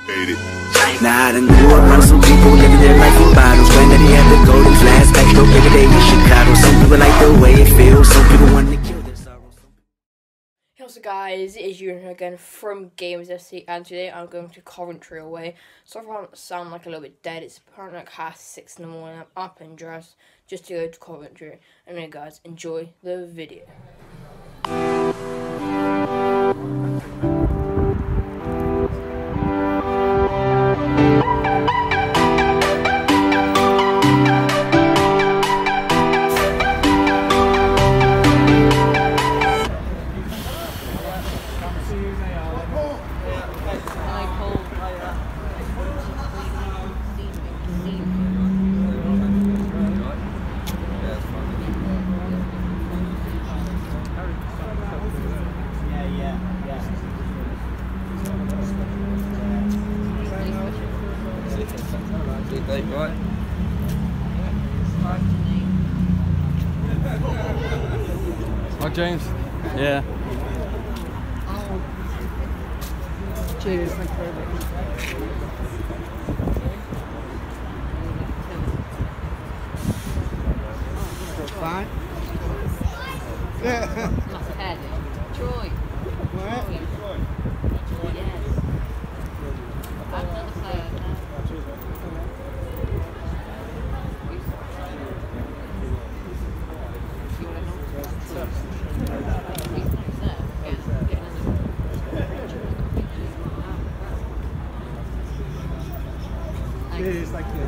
Nah, I done grew up around some people living their life in bottles. Granddaddy had the golden flask, back though every day in Chicago. Some people like the way it feels, some people want to kill their sorrow. Hey, what's up guys, it is Ewan again from Gamers SC, and today I'm going to Coventry away. So if I sound like a little bit dead, it's apparently like 6:30 in the morning. I'm up and dressed just to go to Coventry. Anyway guys, enjoy the video. Right. Hi James. Yeah. Cheers, thank you very much. Fine. Yeah. Not ahead. Troy. Where? Troy. Yes. Another player. Cheers, thank you.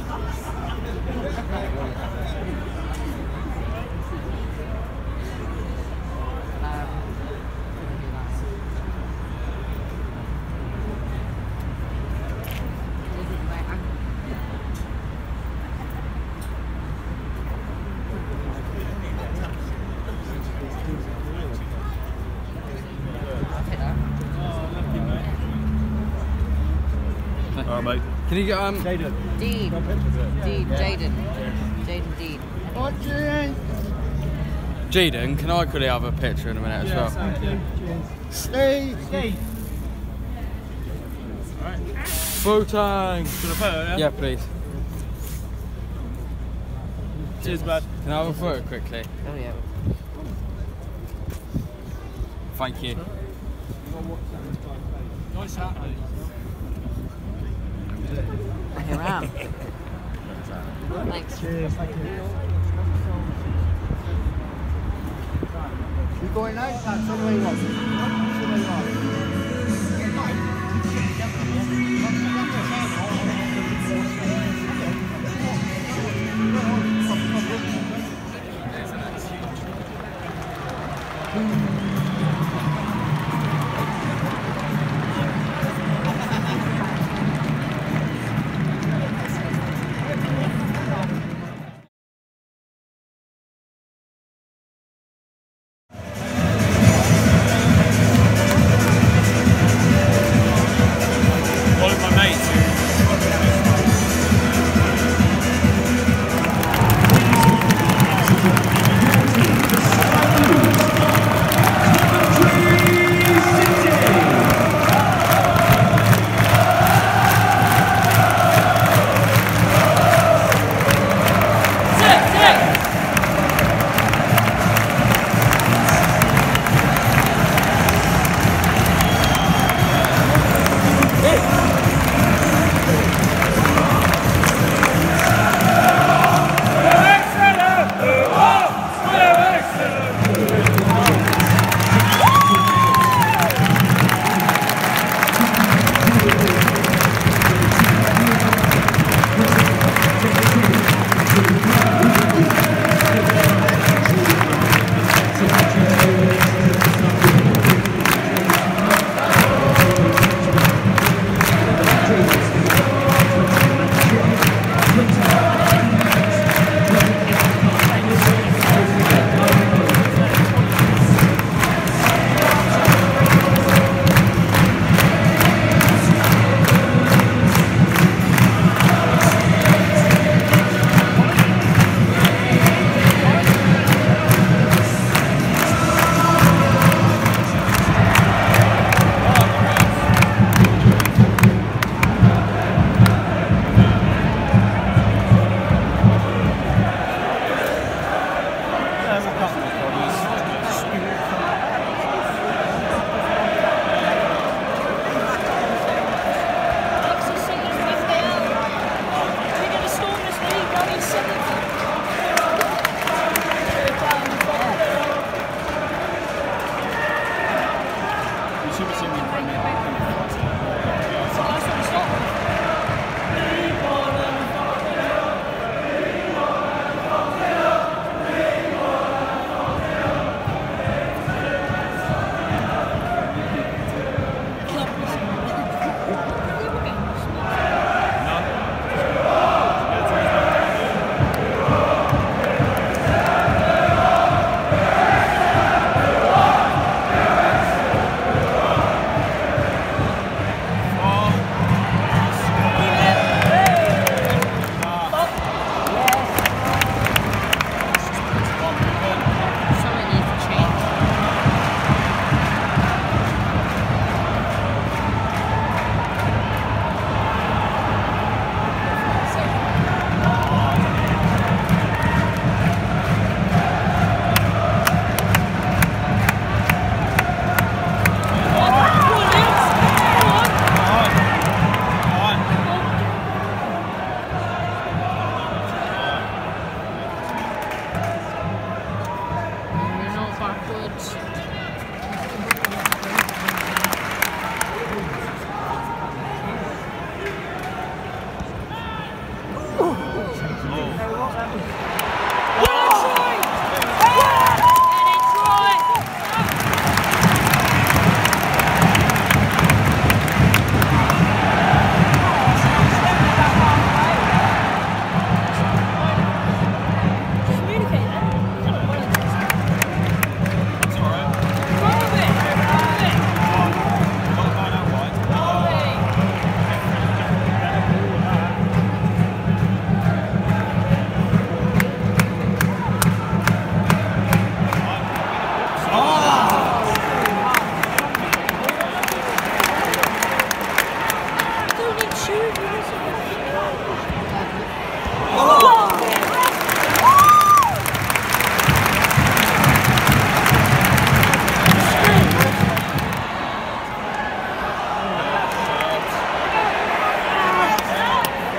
Mate. Can you get Jaden. Dean. Jaden. Dean. What, Jaden? Jaden, can I quickly have a picture in a minute as well? Thank you. Cheers. Steve. Photo. For the photo, yeah? Yeah, please. Cheers, bud. Can I have a photo quickly? Oh yeah. Thank you. Nice hat, mate. Here I am. Thanks. Cheers, thank you. You going out? That's the way you want.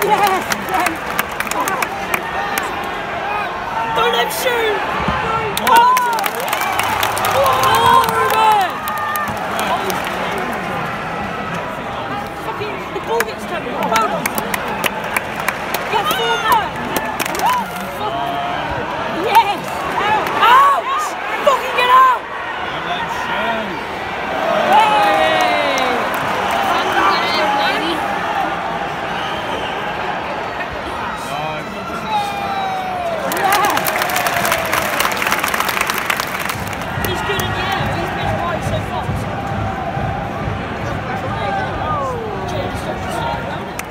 Don't let him shoot! Oh, Ruben! Fucking, the ball gets taken. Hold on. Get forward! Yes! Out! Fucking get out! He's good again. He's been right so far. James, stop the slide around it.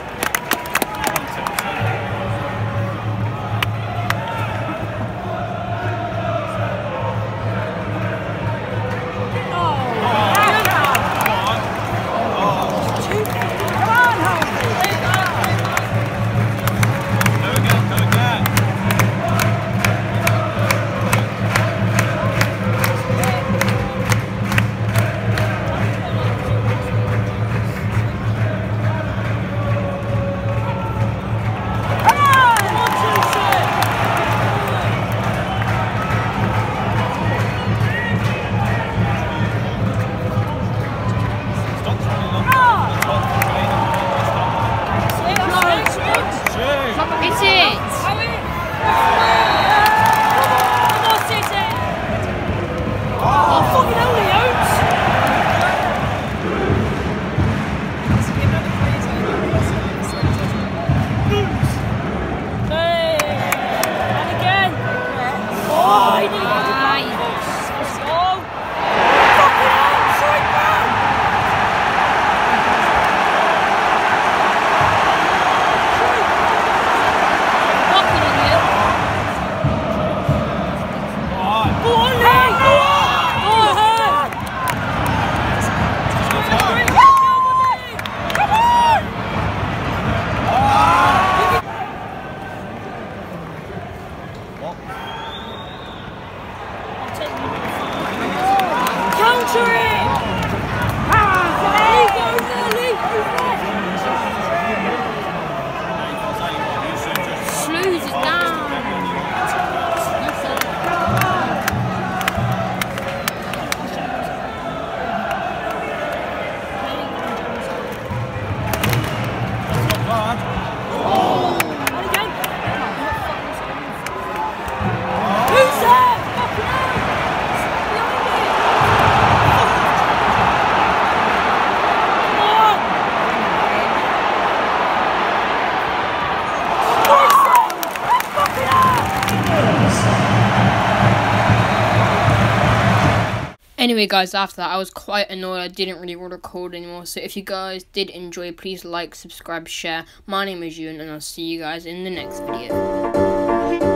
Anyway guys, after that I was quite annoyed. I didn't really want to record anymore. So if you guys did enjoy, please like, subscribe, share. My name is Ewan and I'll see you guys in the next video.